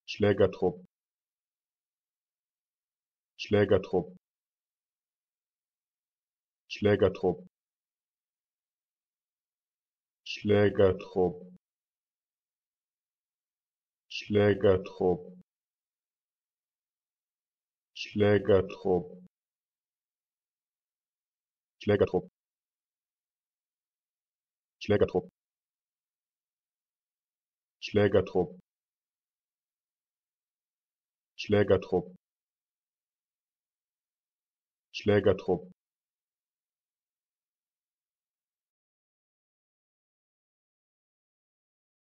Schlägertrupp, Schlägertrupp, Schlägertrupp, Schlägertrupp, Schlägertrupp, Schlägertrupp, Schlägertrupp, Schlägertrupp, Schlägertrupp, Schlägertrupp, Schlägertrupp,